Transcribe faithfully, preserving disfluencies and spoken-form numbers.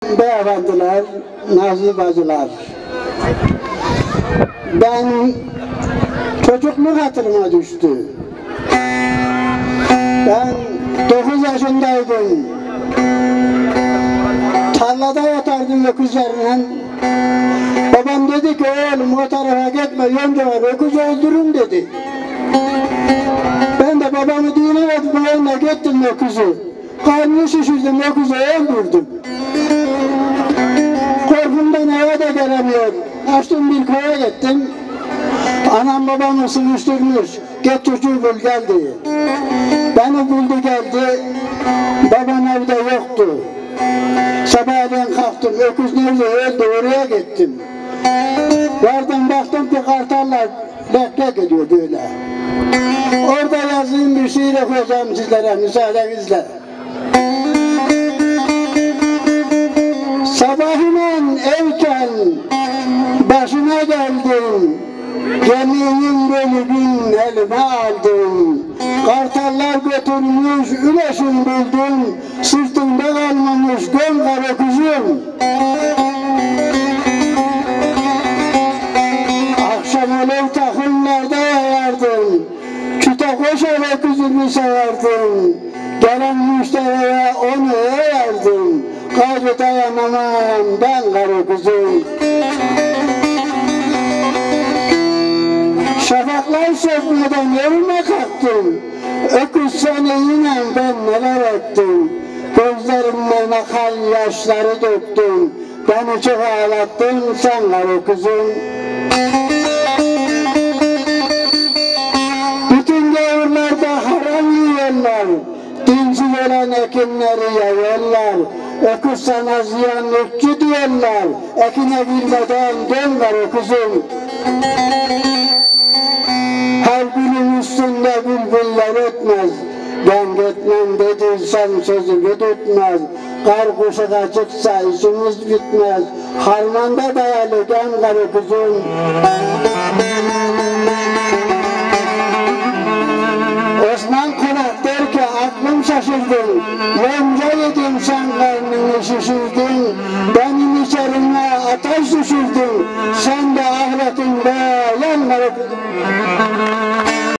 Beyefendiler, nazlı bacılar, ben çocukluk hatırıma düştü. Ben dokuz yaşındaydım. Tarlada yatardım öküzlerle. Babam dedi ki oğlum o tarafa gitme, yonca var, öküzü öldürün dedi. Ben de babamı dinlemedim, bu yönüne gittim öküzü. Karnını şişirdim, öküzü öldürdüm. Korkumdan eve de gelemiyorum. Açtım bir köye gittim. Anam babamı sıvıştırmış. Git çocuğu bul gel diye. Beni buldu geldi. Babam evde yoktu. Sabahleyin kalktım. Öküz nerede öldü oraya gittim. Vardım baktım ki kartallar leklek ediyor böyle. Orada yazayım bir şiir okuyacağım sizlere müsaadenizle. Sabahından erken başına geldim, geminin bölümün elime aldım. Kartallar götürmüş, üleşim buldum, sırtımda kalmamış göm kara kuzum. Akşam olur takımlarda yayardım, küte koşarak kızımı severdim. Gelen müşteriye onu yayardım. Gayrı dayanamam ben kara kuzum. Şafaklar sökmeden yerime kalktım. Öküz seni yine ben neler ettim. Gözlerimden akan yaşları döktüm. Beni çok ağlattın sen kara kuzum. Bütün gavurlarda haram yiyorlar. Dinsiz olan ekinleri yayarlar. Öküz sana ziyanlıkçı diyorlar. Ekine girmeden dön var öküzüm. Her gülün üstünde bülbüller ötmez. Ben gitmem dediysem sözümü tutmaz. Kar kuşağa çıksa işimiz bitmez. Harmanda dayalı gen var öküzüm. Osman Konak der ki aklım şaşırdım. Yonca yedi